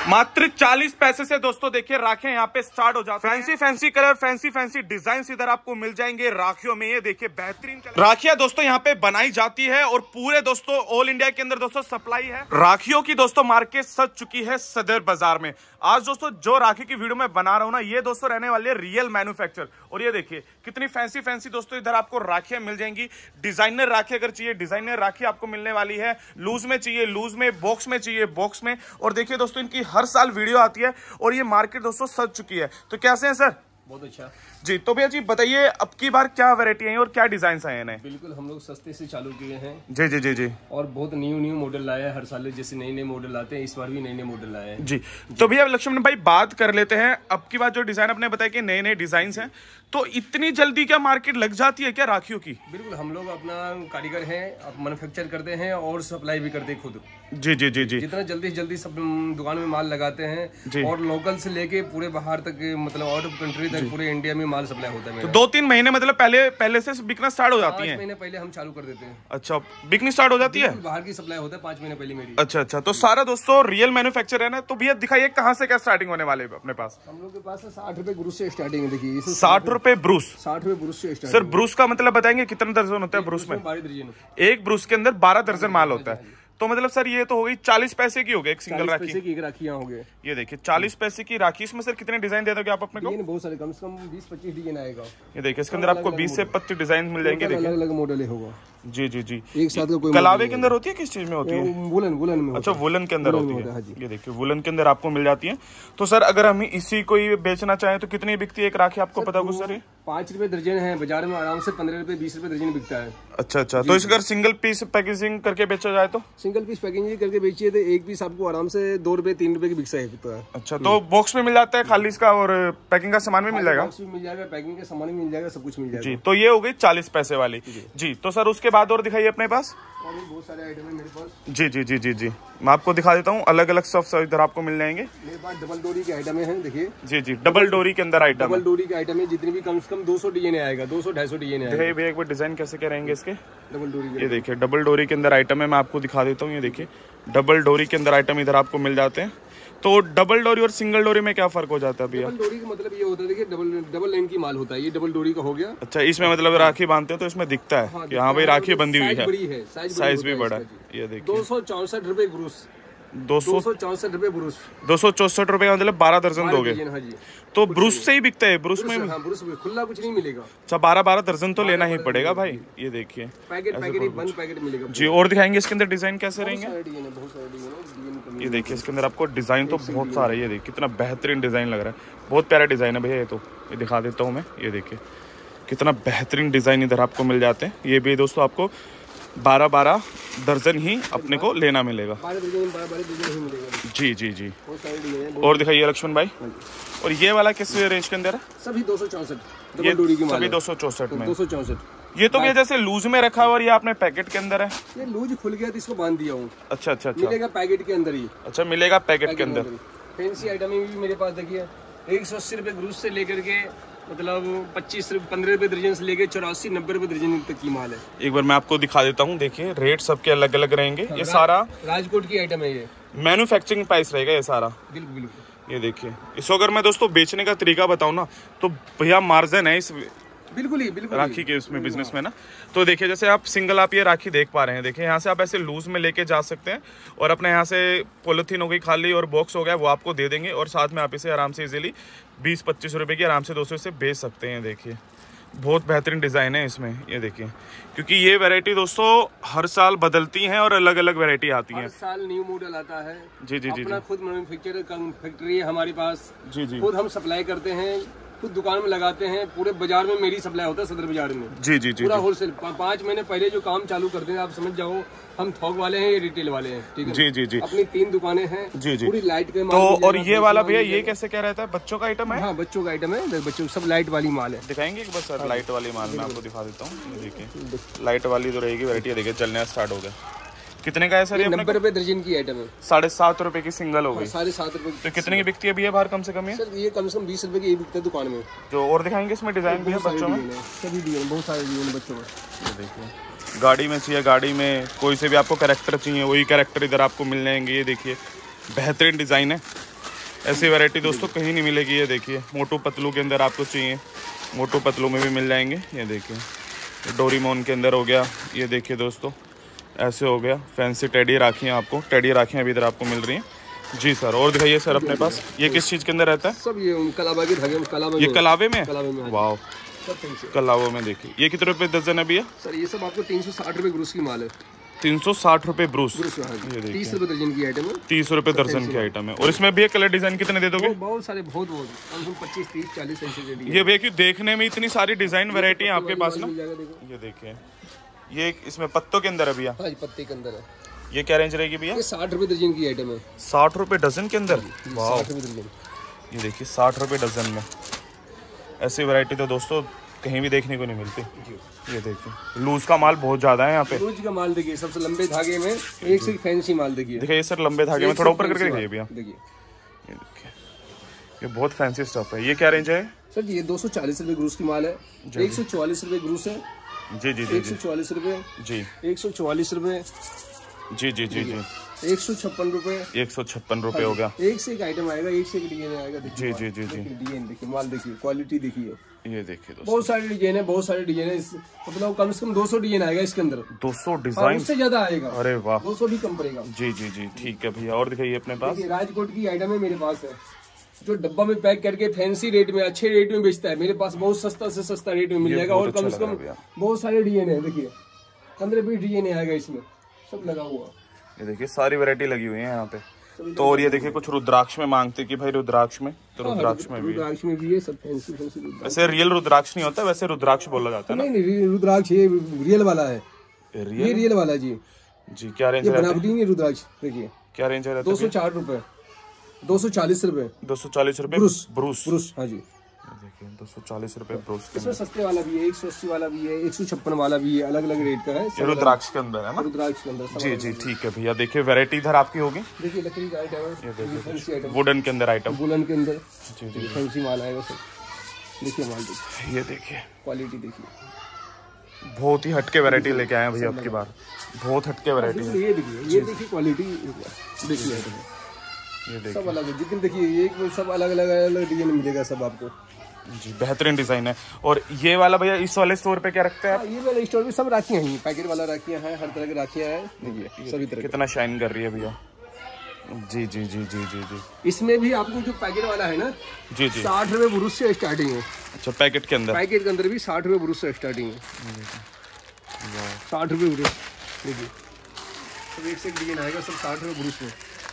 मात्र 40 पैसे से दोस्तों देखिए राखियां यहाँ पे स्टार्ट हो जाती हैं। Fancy fancy colour, fancy fancy design इधर आपको मिल जाएंगे राखियों में। ये देखिए बेहतरीन राखियां दोस्तों यहाँ पे बनाई जाती है और पूरे दोस्तों ऑल इंडिया के अंदर दोस्तों सप्लाई है राखियों की। दोस्तों मार्केट सज चुकी है सदर बाजार में। आज दोस्तों जो राखी की वीडियो में बना रहा हूँ ना, ये दोस्तों रहने वाली है रियल मैन्युफैक्चर। और ये देखिए कितनी फैंसी फैंसी दोस्तों इधर आपको राखियां मिल जाएंगी। डिजाइनर राखी अगर चाहिए, डिजाइनर राखी आपको मिलने वाली है। लूज में चाहिए लूज में, बॉक्स में चाहिए बॉक्स में। और देखिए दोस्तों इनकी हर साल वीडियो आती है और ये मार्केट दोस्तों सज चुकी है। तो कैसे हैं सर? बहुत अच्छा जी। तो भैया जी बताइए अब की बार क्या वैरायटी है और क्या डिजाइन आए हैं? बिल्कुल हम लोग सस्ते से चालू किए हैं। जी जी जी जी। और बहुत न्यू मॉडल लाए हैं। हर साल जैसे नए नए मॉडल आते हैं, इस बार भी नए नए मॉडल लाए हैं जी। तो भैया लक्ष्मण भाई बात कर लेते हैं अब की बार जो डिजाइन आपने बताया कि नए नए डिजाइन हैं, तो इतनी जल्दी क्या मार्केट लग जाती है क्या राखियों की? बिल्कुल हम लोग अपना कारीगर हैं, मैन्युफैक्चर करते हैं और सप्लाई भी करते हैं खुद। जी जी जी जी। जितना जल्दी से जल्दी सब दुकान में माल लगाते हैं और लोकल से लेके पूरे बाहर तक, मतलब आउट ऑफ कंट्री तक पूरे इंडिया में माल सप्लाई होता है। तो 2-3 महीने मतलब पहले से बिकना स्टार्ट हो जाती है? 5 महीने पहले हम चालू कर देते हैं। अच्छा, बिकनी स्टार्ट हो जाती है? बाहर की सप्लाई होता है 5 महीने पहले मेरी। अच्छा अच्छा। तो सारा दोस्तों रियल मैन्युफैक्चर है ना। तो भैया दिखाइए कहाँ से क्या स्टार्टिंग होने वाले अपने पास? हम लोग के पास 60 रुपए ब्रूस से स्टार्टिंग है। देखिए 60 रुपए ब्रूस। 60 रुपए ब्रूस से स्टार्टिंग। सर ब्रूस का मतलब बताएंगे कितना दर्जन होता है ब्रूस में? 12 दर्जन। एक ब्रूस के अंदर 12 दर्जन माल होता है। तो मतलब सर ये तो हो गई 40 पैसे की हो गई एक सिंगल राखी। 40 पैसे की राखियां हो गए। ये देखिए 40 पैसे की राखी। इसमें सर कितने डिजाइन दे दोगे आप अपने को? बहुत सारे, कम से कम 20-25 डिजाइन आएगा। ये देखिए इसके अंदर आपको 20 से 25 डिजाइन मिल जाएंगे। अलग अलग मॉडल होगा। जी जी जी। एक साथ का कोई कलावे के अंदर होती है, किस चीज में होती है? वुलन में। अच्छा वुलन के अंदर होती है। ये देखिए वुलन के अंदर आपको मिल जाती है। तो सर अगर हम इसी को ही बेचना चाहें तो कितनी बिकती है एक राखी, आपको पता कुछ सर? 5 रुपए दर्जन है बाजार में, आराम से 15 रुपए 20 रुपए दर्जन बिकता है। अच्छा अच्छा। तो इस अगर सिंगल पीस पैकेजिंग करके बेचा जाए तो? सिंगल पीस पैकेजिंग करके बेचिए तो एक पीस आपको आराम से 2 रुपए 3 रुपए की बिक सकता है। अच्छा, तो बॉक्स में मिल जाता है खाली इसका और पैकिंग का सामान भी मिल जाएगा? बॉक्स भी मिल जाएगा, पैकिंग का सामान भी मिल जाएगा, सब कुछ मिल जाएगा। जी। तो ये हो गई 40 पैसे वाली। जी। तो सर उसके बाद और दिखाइए अपने पास। और भी बहुत सारे आइटम है मेरे पास। जी जी जी जी जी। मैं आपको दिखा देता हूँ अलग अलग सब इधर आपको मिल जाएंगे। मेरे पास डबल डोरी के आइटम है, देखिए। जी जी। डबल डोरी के अंदर आइटम, डबल डोरी के आइटम है। जितनी भी कम से कम 200 डिजाइन आएगा, 200-250 डिजाइन आएगा। भैया एक बार डिजाइन कैसे क्या रहेंगे इसके? डबल डोरी। ये देखिए डबल डोरी के अंदर आइटम है, मैं आपको दिखा देता हूँ। ये देखिए डबल डोरी के अंदर आइटम इधर आपको मिल जाते हैं। तो डबल डोरी और सिंगल डोरी में क्या फर्क हो जाता है भैया? डबल डोरी का मतलब ये होता है, देखिए डबल लाइन की माल होता है। ये डबल डोरी का हो गया। अच्छा, इसमें मतलब राखी बांधते हैं तो इसमें दिखता है कि हाँ भाई राखी बंधी हुई है। साइज भी बड़ा है। ये देखिए 264 रुपए ब्रूस। 264 रुपए ब्रूस। 264 रुपए का मतलब 12 दर्जन दोगे? हाँ जी। तो ब्रूस से ही बिकता है? ब्रूस में? हाँ, ब्रूस में खुला कुछ नहीं मिलेगा। अच्छा, 12 दर्जन तो लेना ही पड़ेगा भाई। ये देखिए पैकेट बंद पैकेट मिलेगा जी। और दिखाएंगे इसके अंदर डिजाइन कैसे रहेंगे? बहुत सारे। ये देखिए इसके अंदर आपको डिजाइन तो बहुत सारे। ये देखिए कितना बेहतरीन डिजाइन लग रहा है, बहुत प्यारा डिजाइन है भैया। ये तो ये दिखा देता हूँ मैं। ये देखिए कितना बेहतरीन डिजाइन इधर आपको मिल जाते हैं। ये भी दोस्तों आपको 12 दर्जन ही अपने को लेना मिलेगा। 12 दर्जन ही मिलेगा। जी जी जी। और दिखाइए लक्ष्मण भाई। और ये वाला किस रेंज के अंदर है? सभी 264 ये डोरी की माल सभी है। 264 में। 264। ये तो भैया जैसे लूज में रखा हुआ और ये आपने पैकेट के अंदर है? ये लूज खुल गया तो इसको बांध दिया हूँ। अच्छा अच्छा अच्छा। मिलेगा पैकेट के अंदर ही। अच्छा, मिलेगा पैकेट के अंदर। फैंसी आइटम भी मेरे पास देखिए 180 रुपए ग्रूस से लेकर के, मतलब 15 रुपए दर्जन से लेकर 84-90 रुपए दर्जन तक की माल है। एक बार मैं आपको दिखा देता हूँ। देखिए रेट सबके अलग अलग रहेंगे। ये सारा राजकोट की आइटम है, ये मैन्युफैक्चरिंग प्राइस रहेगा ये सारा। बिल्कुल। ये देखिए इसको अगर मैं दोस्तों बेचने का तरीका बताऊँ ना तो भैया मार्जिन है इस बिल्कुल राखी के उसमें बिजनेस में ना। तो देखिए जैसे आप सिंगल आप ये राखी देख पा रहे हैं, देखिए यहाँ से आप ऐसे लूज में लेके जा सकते हैं और अपने यहाँ से पॉलिथीन हो गई खाली और बॉक्स हो गया वो आपको दे देंगे और साथ में आप इसे आराम से इजीली 20-25 रुपए की आराम से दोस्तों इसे बेच सकते हैं। देखिए बहुत बेहतरीन डिज़ाइन है इसमें। ये देखिए क्योंकि ये वैरायटी दोस्तों हर साल बदलती हैं और अलग अलग वैरायटी आती है। हर साल न्यू मॉडल आता है। जी जी जी। अपना खुद मैन्युफैक्चर फैक्ट्री है हमारे पास। जी जी। खुद हम सप्लाई करते हैं, खुद दुकान में लगाते हैं। पूरे बाजार में मेरी सप्लाई होता है, सदर बाजार में। जी जी जी। पूरा होलसेल। 5 महीने पहले जो काम चालू करते हैं, आप समझ जाओ हम थोक वाले हैं या रिटेल वाले हैं। ठीक है। जी जी जी। अपनी 3 दुकानें हैं। जी जी। पूरी लाइट के तो और ये वाला भैया ये कैसे क्या रहता है? बच्चों का आइटम है? हाँ, बच्चों का आइटम है। बच्चों सब लाइट वाली माल है। दिखाएंगे एक बार सर लाइट वाली माल मैं आपको दिखा देता हूँ। देखिए लाइट वाली तो रहेगी वैरायटी। देखिए चलना स्टार्ट हो गया। कितने का है सर? 90 रुपए दर्जन की आइटम है। 7.5 रुपए की सिंगल हो गई। 7.5 रुपए। तो कितने की बिकती है भैया बाहर कम से कम? ये सर ये कम से कम 20 रुपए की बिकता है दुकान में। जो और दिखाएंगे इसमें डिजाइन भी है बच्चों में? सभी डिजाइन, बहुत सारे डिजाइन बच्चों में। ये देखिए गाड़ी में चाहिए, गाड़ी में कोई से भी आपको कैरेक्टर चाहिए वही कैरेक्टर इधर आपको मिल जाएंगे। ये देखिए बेहतरीन डिजाइन है। ऐसी वैरायटी दोस्तों कहीं नहीं मिलेगी। ये देखिए मोटू पतलू के अंदर आपको चाहिए, मोटू पतलू में भी मिल जाएंगे। ये देखिए डोरीमोन के अंदर हो गया। ये देखिए दोस्तों ऐसे हो गया। फैंसी टेडी राखियाँ, आपको टेडी राखियाँ भी इधर आपको मिल रही हैं। जी सर, और दिखाइए सर अपने पास। ये किस चीज़ के अंदर रहता है? सब ये कलावा के धागे, ये कलावे में। वाह, कलावों में देखिए। ये कितने रुपए दर्जन है भैया? सर ये सब आपको 360 रुपए ब्रूस की माल है। 360 रुपए ब्रूस। ये देखिए 30 रुपए दर्जन की आइटम है। 30 रुपए दर्जन की आइटम है। और इसमें भैया कलर डिजाइन कितने दे दोगे? बहुत सारे, बहुत 25, 30, 40 ऐसे। ये भैया देखने में इतनी सारी डिजाइन वैरायटी है आपके पास ना। ये देखिए ये इसमें पत्तों के अंदर है भैया। हाँ जी, पत्ते के अंदर है। ये क्या रेंज रहेगी भैया? 60 रुपए दर्जन की आइटम है। 60 रुपए डजन के अंदर? 60 रुपए दर्जन। ये देखिए 60 रुपए डजन में ऐसी वैरायटी तो दोस्तों कहीं भी देखने को नहीं मिलती। ये देखिए लूज का माल बहुत ज्यादा है यहाँ पे। लूज का माल देखिए, सबसे लंबे धागे में एक से फैंसी माल देखिए। देखिए सर लंबे धागे में थोड़ा ऊपर करके दिखाइए भैया। देखिए ये देखिए ये बहुत फैंसी स्टफ है। ये क्या रेंज है सर? ये 240 रुपए ग्रूस की माल है। 144 रुपए ग्रूस है। जी जी जी 144 रुपए जी। 144 रुपए जी जी जी जी। 156 रुपए। 156 रुपए हो गया। एक से एक आइटम आएगा, एक से एक डिजाइन आएगा। जी जी जी जी। डिजाइन देखिए, माल देखिए, क्वालिटी देखिए। ये देखिए बहुत सारे डिजाइन है, बहुत सारे डिजाइन है। मतलब कम से कम 200 डिजाइन आएगा इसके अंदर। 200 डिजाइन? उससे ज्यादा आएगा। अरे वाह, 200 भी कम पड़ेगा। जी जी जी ठीक है भैया। और दिखाइए अपने पास। राजकोट की आइटम है मेरे पास है, जो डब्बा में पैक करके फैंसी रेट में, अच्छे रेट में बेचता है। मेरे पास बहुत सस्ता से सस्ता रेट में मिल जाएगा। और कम से कम बहुत सारे डिजाइन है। देखिए 15-20 डिजाइन आएगा इसमें, सब लगा हुआ। ये देखिए सारी वैरायटी लगी हुई है यहाँ पे। तो और ये देखिए कुछ रुद्राक्ष में मांगते कि भाई रुद्राक्ष में, तो रुद्राक्ष में भी है सब फैंसी। वैसे रियल रुद्राक्ष नहीं होता, वैसे रुद्राक्ष बोला जाता है ना? नहीं, रुद्राक्ष ये रियल वाला है। ये रियल वाला जी। जी क्या रेंज है? बनावटी रुद्राक्ष देखिए क्या रेंज है? 204 रुपए, 240 रुपए। 240 रुपए ब्रूस। हाँ जी देखिए 240 रुपए ब्रूस। इसमें सस्ते वाला भी है, 180 वाला भी है, 156 वाला भी है। अलग अलग रेट का है। ये रुद्राक्ष के अंदर है ना? रुद्राक्ष के अंदर। जी जी ठीक है भैया। देखिए वैरायटी इधर आपकी होगी। देखिए लकड़ी का आइटम है, वुडन के अंदर आइटम। वुडन के अंदर जी जी फैंसी माल आएगा सर। देखिए माल देखिए, ये देखिए क्वालिटी देखिए। बहुत ही हटके वैरायटी लेके आए हैं भैया अब की बार। बहुत हटके वैरायटी है। ये देखिए क्वालिटी देखिए। ये देखिए सब अलग है, जितने देखिए एक सब अलग अलग डिजाइन मिलेगा सब आपको। जी बेहतरीन डिजाइन है। और ये वाला भैया इस वाले स्टोर पे क्या रखते हैं आप? ये वाले स्टोर पे सब राखियां हैं, पैकेट वाला राखियां हैं, हर तरह की राखियां हैं। देखिए सभी तरह। कितना शाइन कर रही है भैया। जी जी जी जी जी जी। इसमें भी आपको जो पैकेट वाला है ना, जी जी 60 रुपए ब्रूस से स्टार्टिंग है। अच्छा पैकेट के अंदर? पैकेट के अंदर भी 60 रुपए ब्रूस से स्टार्टिंग है। 60 रुपए ब्रूस। देखिए सब एक से एक डिजाइन आएगा, सब 60 रुपए ब्रूस में।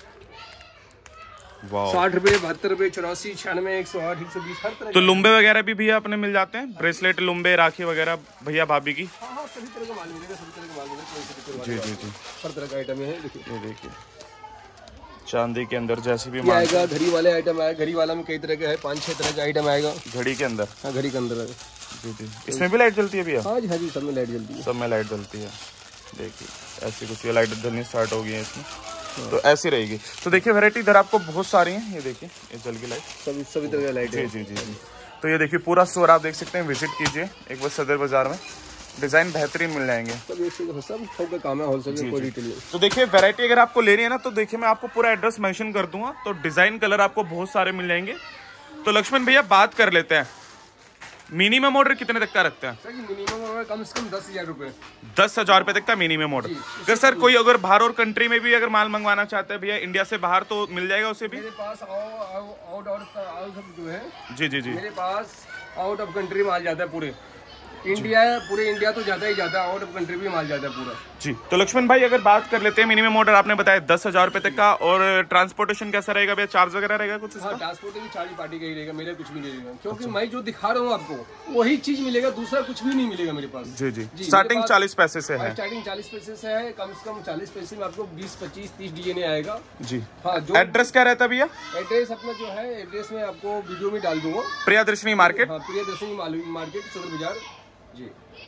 60 रुपए, 72 रुपए, 84, 96, 108, 120 हर तरह। तो लुम्बे वगैरह भी भैया अपने मिल जाते हैं? ब्रेसलेट, लुम्बे, राखी वगैरह भैया भाभी की? हाँ सभी तरह का माल मिलेगा, सभी तरह का माल मिलेगा। जी जी जी हर तरह का आइटम है। देखिए ये देखिए चांदी के अंदर जैसे भी आएगा। घड़ी वाले आइटम आएगा। घड़ी वाला में कई तरह का है, 5-6 तरह का आइटम आएगा घड़ी के अंदर। हाँ घड़ी के अंदर है। जी जी इसमें भी लाइट जलती है भैया? हाँ जी सब में लाइट जलती है। सब में लाइट जलती है। देखिए ऐसी कुछ ये लाइट जलनी स्टार्ट हो गई है इसमें, तो ऐसी रहेगी। तो देखिए वैरायटी इधर आपको बहुत सारी है। ये देखिए ये जल की लाइट, सभी तरह की लाइट है। जी जी जी। तो ये देखिए पूरा स्टोर आप देख सकते हैं, विजिट कीजिए एक बार सदर बाजार में। डिजाइन बेहतरीन मिल जाएंगे। सब का काम है, होलसेल कोई रिटेल। तो देखिए वैरायटी अगर आपको लेनी है ना, तो देखिए मैं आपको पूरा एड्रेस मेंशन कर दूंगा। तो डिजाइन कलर आपको बहुत सारे मिल जाएंगे। तो लक्ष्मण भैया बात कर लेते हैं, मिनिमम ऑर्डर कितने तक का रखते हैं? सर मिनिमम ऑर्डर कम से कम 10,000 रुपए। 10,000 रुपए तक का मिनिमम ऑर्डर। अगर सर कोई अगर बाहर और कंट्री में भी अगर माल मंगवाना चाहते हैं भैया, इंडिया से बाहर, तो मिल जाएगा उसे भी? मेरे पास आउट जो है। जी जी जी मेरे पास आउट ऑफ कंट्री माल जाता है। पूरे इंडिया तो ज्यादा ही जाता है, आउट ऑफ कंट्री भी माल जाता है पूरा। जी तो लक्ष्मण भाई अगर बात कर लेते हैं, मिनिमम ऑर्डर आपने बताया 10,000 रुपए तक का। और ट्रांसपोर्टेशन कैसा रहेगा भैया? चार्ज वगैरह रहेगा कुछ? हाँ ट्रांसपोर्टेशन चार्ज पार्टी का ही रहेगा, मेरा कुछ भी नहीं रहेगा। क्योंकि मैं जो दिखा रहा हूँ आपको वही चीज मिलेगा, दूसरा कुछ भी नहीं मिलेगा मेरे पास। जी जी स्टार्टिंग 40 पैसे से है। स्टार्टिंग 40 पैसे से है। कम से कम 40 पैसे में आपको 20, 25, 30 डीएनए आएगा। जी हाँ। जो एड्रेस क्या रहता है भैया? एड्रेस अपना जो है, एड्रेस में आपको वीडियो में डाल दूंगा। प्रियदर्शनी मार्केट। हाँ प्रियदर्शनी मार्केट, सदर बाजार। जी।